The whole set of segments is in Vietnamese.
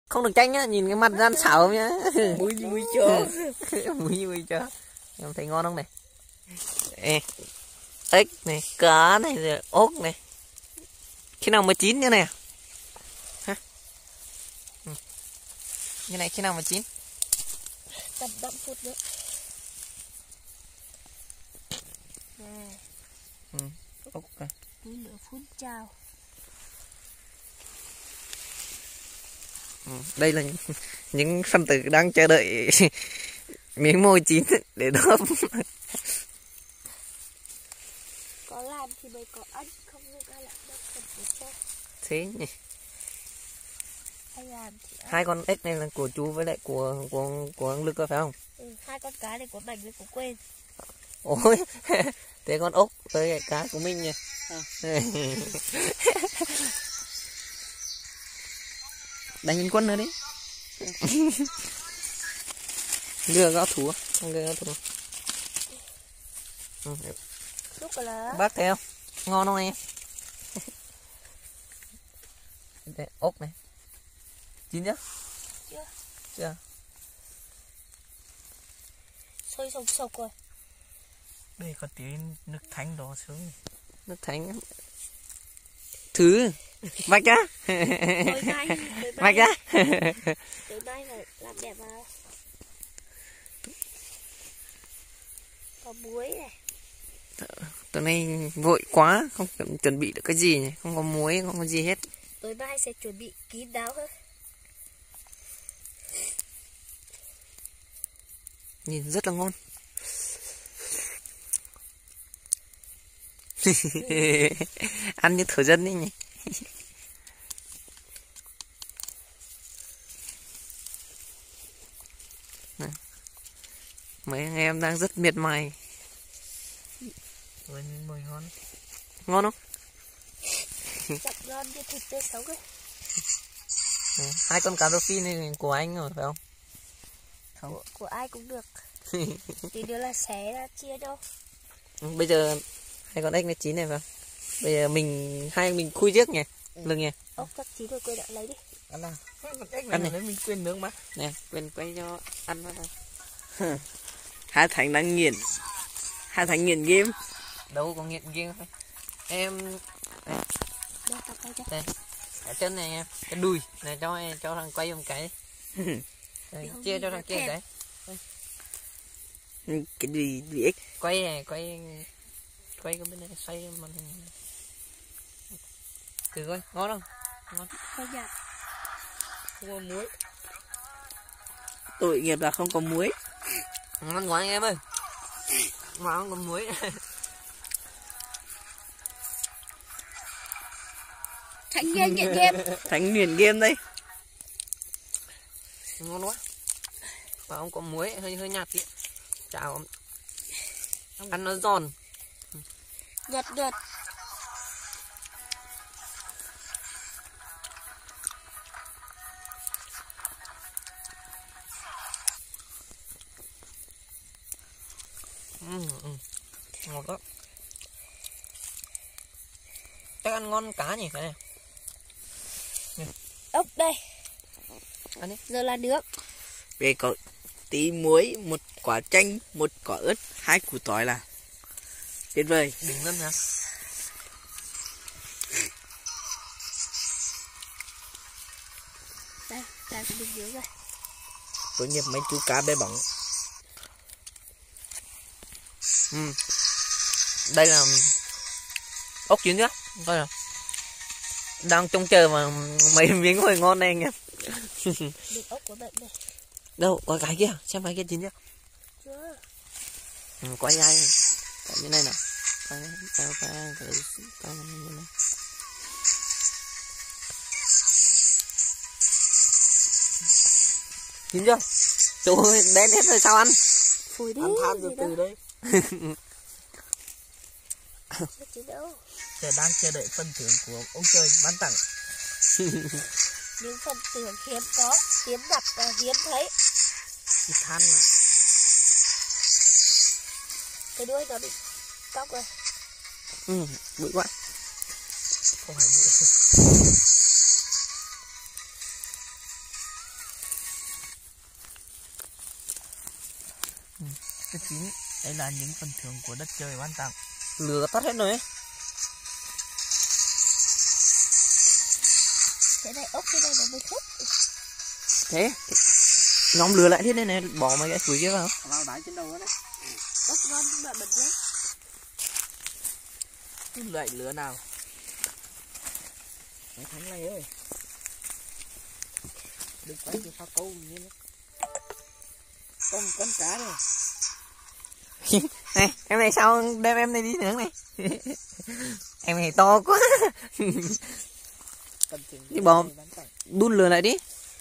Không được tranh nhá, nhìn cái mặt gian xảo nhá. Mùi chó. Mùi chó. Em thấy ngon không này? Ê, ếch này, cá này, rồi ốc này. Khi nào mới chín như này à? Hả? Ừ. Như này khi nào mới chín? Tầm 5 phút nữa. Ừ. Ốc à. Nửa phút chào. Ừ. Đây là những phân tử đang chờ đợi miếng mồi chín để đốt. Có làm thì mới có ăn, không được ai làm đâu cần phải cho. Thế nhỉ? Ai làm thì ăn. Hai con ếch này là của chú với lại của anh Lực có phải không? Ừ, hai con cá này của Bảnh với của Quên. Ôi, thế con ốc với cá của mình nhỉ? Đánh liên quân nữa đấy. Lừa gõ thủ, không lừa gõ thủ. Ừ. Lúc là Bác thấy không? Ngon không em? Đây, ốc này. Chín chưa? chưa? Chưa. Sôi sộc sộc rồi. Đây có tí nước thánh đổ xuống. Nước thánh. Thứ. Vạch á. Vạch á. Tối nay phải làm đẹp vào. Có muối này. Tối nay vội quá, không chuẩn bị được cái gì này, không có muối, không có gì hết. Tối nay sẽ chuẩn bị kín đáo hơn. Nhìn rất là ngon. Ăn như thổ dân đấy nhỉ. Mấy anh em đang rất miệt mài. Mùi ngon. Ngon không? Chặt ngon như thịt tươi sống ấy. Hai con cá rô phi này của anh rồi phải không? Không. Của ai cũng được. Tí nữa là xé ra chia đâu. Bây giờ hai con ếch nó chín này phải không? Bây giờ mình khui trước nhỉ? Lưng nhỉ? Ốc chắc chín rồi, Quên đã lấy đi. Ăn nào. Ăn này mình quên nướng mà. Nè, quên quay cho ăn vào đây. Hai Thành đang nghiền. Hai Thành nghiền game. Đâu có nghiện game không? Em Đây, tao quay cho. đây. Ở chân này em, cái đùi này cho thằng quay một cái. Đây, chia cho thằng kia cái. Cái gì ếch. Quay này, quay cái bên này xoay màn hình. Thử coi, ngon không? Ngon. Quay nhạt. Không có muối. Tội nghiệp là không có muối. Ngon quá anh em ơi. Mà không có muối. Thành nghiền nghiện game. Thành nghiền game đây. Ngon quá. Mà không có muối, hơi nhạt tí. Chào. Ăn nó giòn. Nhật nhật. Ngon quá. Chắc ăn ngon cá nhỉ cái này. Ốc đây. Ăn đi. Giờ là nước. Về có tí muối, một quả chanh, một quả ớt, 2 củ tỏi là tuyệt vời. Đừng ngâm nha. Đây, đây cũng được nước rồi. Tội nghiệp mấy chú cá bé bỏng. Đây là ốc chín nhá. Coi nào. Đang trông chờ mà mấy miếng hồi ngon này anh em. Được ốc của Bệnh này. Đâu, có cái kia, xem cái kia chín chưa? Chưa. Quay ai như này nào. Quay như này. Chín chưa? Trời ơi, đen hết rồi sao ăn? Phủi đi. Ăn than từ từ đây. Chưa chín đâu. Giờ đang chờ đợi phần thưởng của ông trời ban tặng. Nhưng phần thưởng hiếm có, hiếm gặp và hiếm thấy. Thịt than mà. Cái đuôi nó bị cóc rồi. Bụi quá. Không phải bụi. cái chín. Đây là những phần thưởng của đất trời ban tặng. Lửa tắt hết rồi ấy. Cái này ốc cái này là mới thích. Thế nhóm lửa lại thế này này, bỏ mấy cái củi kia vào. Vào đáy trên đầu đó đấy. Ốc ngon mà bật lên. Cái loại lửa nào? Cái thằng này ơi. Đừng quay cho phao câu như thế. Con cá này. Này, em này sao đem em này đi nướng này. Em này to quá. Đi bỏ đun lửa lại đi.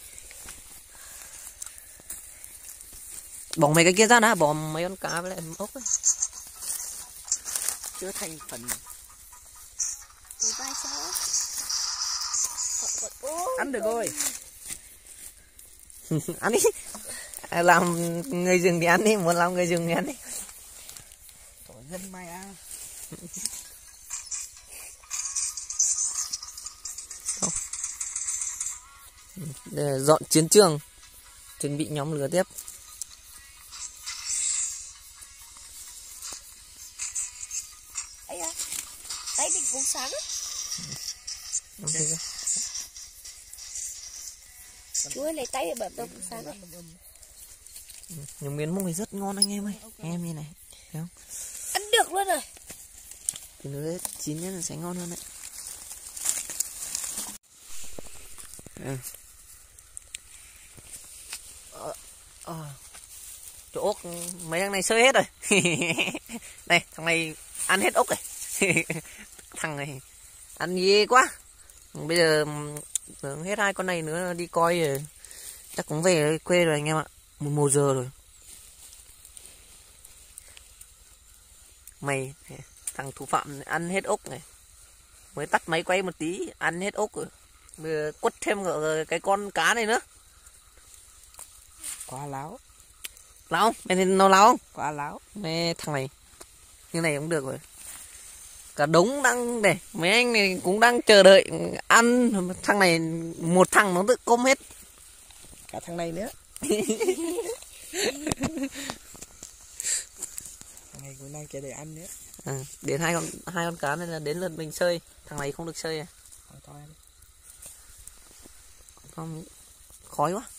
Bỏ mấy cái kia ra đã, bỏ mấy con cá với lại ốc ấy. Chưa thành phần. Cái vai sao? Ăn được rồi. Ăn đi. Làm người rừng thì ăn đi, muốn làm người rừng thì ăn đi. Tổ dân mai à. Để dọn chiến trường, chuẩn bị nhóm lửa tiếp. Ấy à, tay mình cũng sáng á. Chú ơi lấy tay để bật tôi cũng sáng á. Nhiều miếng mông này rất ngon anh em ơi. Anh em như này, thấy không? Ăn được luôn rồi. Thì nó chín nhất là sẽ ngon hơn đấy. Chỗ ốc mấy thằng này sơi hết rồi. Đây thằng này ăn hết ốc rồi. Thằng này ăn ghê quá. Bây giờ hết hai con này nữa đi coi rồi. Chắc cũng về quê rồi anh em ạ. 11 giờ rồi. Mày thằng thủ phạm ăn hết ốc này. Mới tắt máy quay một tí ăn hết ốc rồi. Bây giờ quất thêm cái con cá này nữa. Quá láo. Láo không? Mày nó láo không? Quá láo. Mày thằng này như này cũng được rồi. Cả đống đang để mấy anh này cũng đang chờ đợi ăn. Thằng này một thằng nó tự côm hết. Cả thằng này nữa. Thằng này cũng đang chờ đợi ăn nữa. Đến hai con cá này là đến lượt mình sơi. Thằng này không được sơi à? Không, khói quá.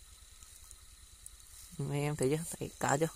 Mấy em thấy chưa? Thấy cá chưa?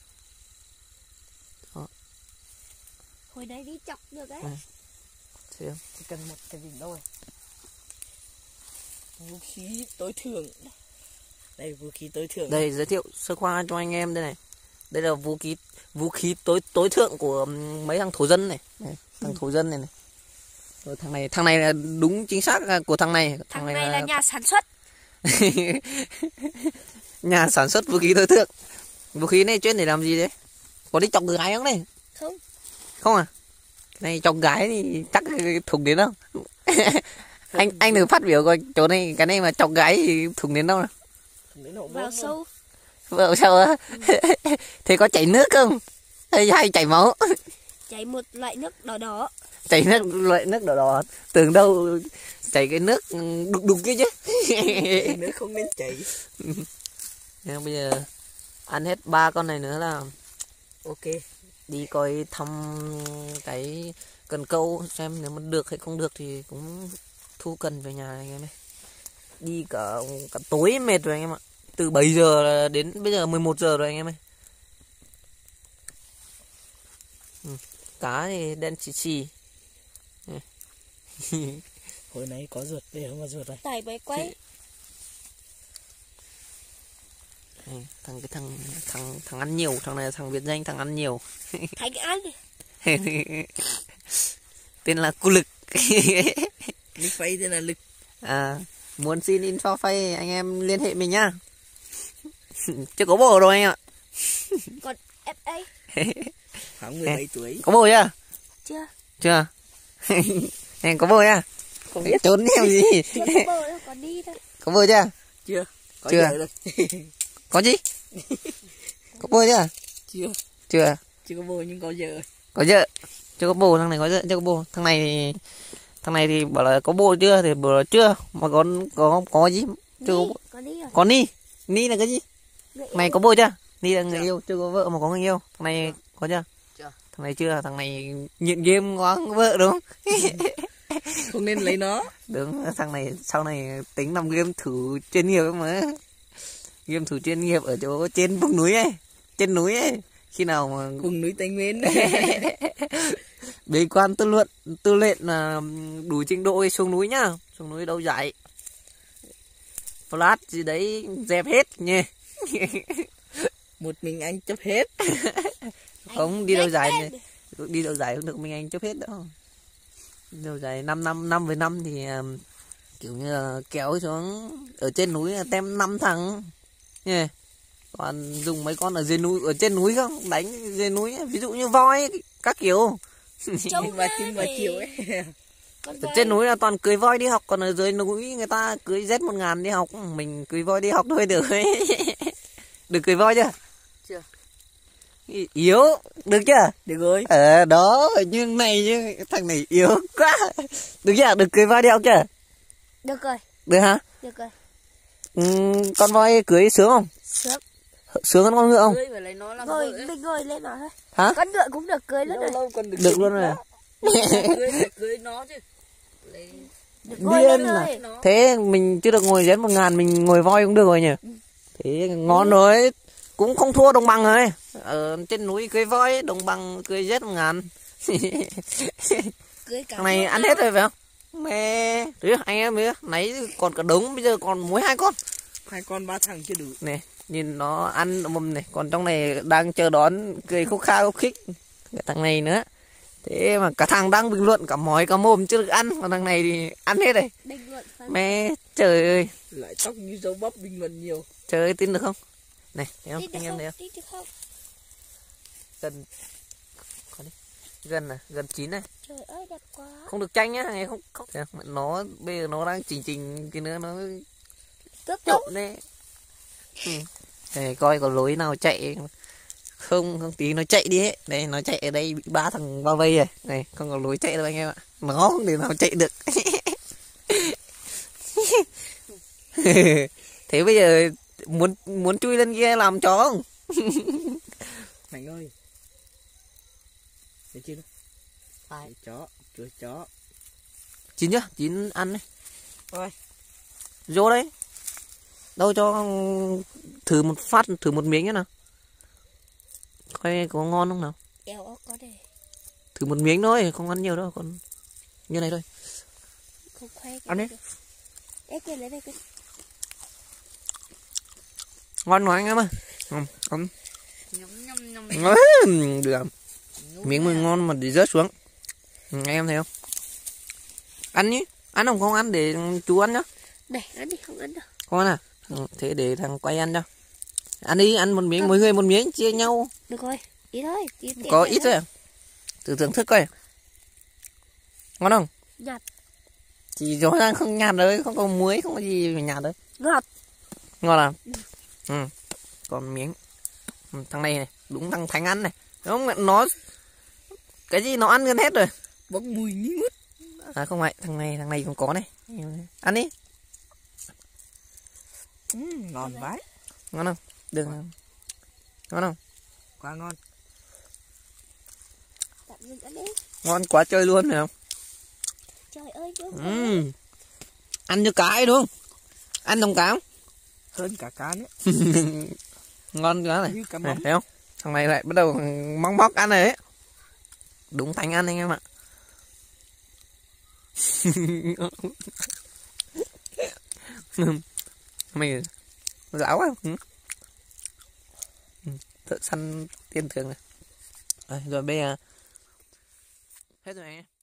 Đó. Hồi đấy đi chọc được ấy. Thấy không? Chỉ cần một cái gì đâu. Vũ khí tối thượng. Đây vũ khí tối thượng. Đây giới thiệu sơ qua cho anh em đây này. Đây là vũ khí tối thượng của mấy thằng thổ dân này. Thằng thổ dân này này. Rồi thằng này là đúng chính xác là của thằng này. Thằng này là nhà sản xuất. Nhà sản xuất vũ khí tối thượng. Vũ khí này chuyên để làm gì đấy? Có đi chọc gái không này? Không. Không à? Cái này chọc gái thì chắc thủng đến đâu. anh đừng phát biểu coi chỗ này cái này mà chọc gái thì thủng đến đâu nào? Vào sâu. Vào sâu á? Thế có chảy nước không? Hay chảy máu? Chảy một loại nước đỏ đỏ. Chảy loại nước đỏ đỏ. Tưởng đâu chảy cái nước đục kia chứ. Nước không nên chảy. Bây giờ ăn hết 3 con này nữa là ok. Đi coi thăm cái cần câu xem nếu mà được hay không được thì cũng thu cần về nhà anh em ơi. Đi cả tối mệt rồi anh em ạ. Từ 7 giờ đến bây giờ 11 giờ rồi anh em ơi. Cá thì đen xì xì. Hồi nãy có ruột, để không có ruột này. Tải máy quay. Thằng ăn nhiều, thằng này là thằng biệt danh thằng ăn nhiều. Thành ăn. Tên là Cu Lực. Nick Face tên là Lực. Muốn xin info Face anh em liên hệ mình nhá. Chưa có bồ rồi anh ạ. Còn FA. Khoảng 17 tuổi. Có bồ chưa? Chưa. Chưa. Em có bồ nhá. Không biết. Trốn em gì. Chưa có bồ đâu, còn đi thôi. Có bồ chưa? Chưa. Có chưa. Có gì? Có bồ chưa? Chưa. Chưa. Chưa có bồ nhưng có vợ. Có vợ. Chưa có bồ, thằng này có vợ chưa có bồ. Thằng này thì bảo là có bồ chưa thì bảo là chưa, mà có gì? Chưa Có đi rồi. Có ni. Ni là cái gì? Mày có bồ chưa? Ni là người yêu, chưa có vợ mà có người yêu. Thằng này có chưa? Chưa. Thằng này chưa, thằng này nghiện game có vợ đúng không? Không nên lấy nó. Đúng, thằng này sau này tính làm game thủ chuyên nghiệp mà. Game thủ chuyên nghiệp ở chỗ trên vùng núi ấy. Trên núi ấy. Khi nào mà Vùng núi Tây Nguyên. bế quan tư lệnh là đủ trình độ xuống núi nhá. Xuống núi đâu dạy. Flash gì đấy dẹp hết nhỉ. Một mình anh chấp hết. Không đi đâu dài này. Đi đâu dài không được mình anh chấp hết đâu. Đi đâu dài 5 với 5 thì kiểu như là kéo xuống ở trên núi là tem 5 thằng nhỉ. Còn dùng mấy con ở dưới núi, ở trên núi không đánh dưới núi, ví dụ như voi các kiểu. Và chim và chiều ấy. Ở trên núi là toàn cưới voi đi học, còn ở dưới núi người ta cưới Z1000 đi học, mình cưới voi đi học thôi được. Được cưới voi chưa? Chưa. Yếu, được chưa? Được rồi. Đó, nhưng này chứ thằng này yếu quá. Được chưa? Được cưới voi đi học chưa? Được rồi. Được hả? Được rồi. Con voi cưới sướng không? Sướng. Sướng hơn con ngựa không? Cưới phải lấy nó làm Rồi, vợ ấy. mình ngồi lên nó thôi. Hả? Con ngựa cũng được cưới luôn Lâu rồi. lâu còn Được luôn rồi à? Cưới phải cưới nó chứ. Lấy... Được ngồi lên Điên à? rồi. nó. Thế mình chưa được ngồi Z1000, mình ngồi voi cũng được rồi nhỉ? Thế ngon rồi, cũng không thua đồng bằng rồi. Ở trên núi cưới voi, đồng bằng cưới Z1000. Cưới cả Thằng này ăn hết rồi phải không? Mẹ, đấy, anh em biết, nãy còn cả đống, bây giờ còn mỗi 2 con. 2 con 3 thằng chưa đủ. Này, nhìn nó ăn mầm này, còn trong này đang chờ đón cười khúc kha khúc khích. Cái thằng này nữa. Thế mà cả thằng đang bình luận cả mỏi cả mồm chưa được ăn, còn thằng này thì ăn hết rồi. bình luận phân. Mẹ, trời ơi, Lại tóc như dấu bắp bình luận nhiều. trời ơi, tin được không? Này, thấy không? Tin được Anh em không? thấy không? Tin được không? Gần, còn đi. Gần này, gần chín này. Trời ơi đẹp quá. Không được chanh nhá, thằng này không. Thấy không? Nó bây giờ nó đang chỉnh cái nữa nó Cướp trộn đấy. Để coi có lối nào chạy không tí nó chạy đi hết. Đây nó chạy ở đây bị 3 thằng bao vây rồi. Này không có lối chạy đâu anh em ạ. Nó không để nào chạy được. Thế bây giờ muốn chui lên kia làm chó không? Mạnh ơi. Thấy chưa? Ai? Chó, chuối chó. Chín chưa? Chín ăn đấy. Thôi. Vô đấy. Đâu cho thử một phát, thử một miếng nhá nào. Coi có ngon không nào. Eo có đây. Thử một miếng thôi, không ăn nhiều đâu, còn như này thôi. Không khoe. Ăn đi. Ê kia lấy đây kia. Ngon mà anh em ơi. Ăn. Nhấm nhấm nhấm. Được. Miếng mình ngon mà để rớt xuống. Anh em thấy không? Ăn nhé. Ăn không ăn để chú ăn nhá. Để ăn đi, không ăn đâu. Không ăn à? Thế để thằng quay ăn cho. Ăn đi, ăn một miếng, mỗi người một miếng chia nhau. Được rồi, ít thôi. Có ít thôi à? Thử thưởng thức coi. Ngon không? Nhạt. Chỉ rõ ràng không nhạt đấy, không có muối, không có gì phải nhạt đấy. Ngọt. Ngon à? Còn miếng. Thằng này đúng thằng Thành ăn này. Đúng không? Nó cái gì nó ăn gần hết rồi. Bốc mùi nghi ngút. À không phải, thằng này còn có này. Ăn đi. Ngon vãi. Ngon không? Đừng. Ngon không? Quá ngon. Tạm dừng ăn đi. Ngon quá chơi luôn phải không? Trời ơi, đúng. Ăn như cá ấy đúng không? Ăn đồng cá không? Hơn cả cá nữa. Ngon quá này. Như cá Này, mắm. thấy không? Thằng này lại bắt đầu mong móc ăn rồi đấy. Đúng Thành ăn anh em ạ. Mày lão quá. Thợ săn tiền thưởng này. Rồi bây giờ hết rồi anh em.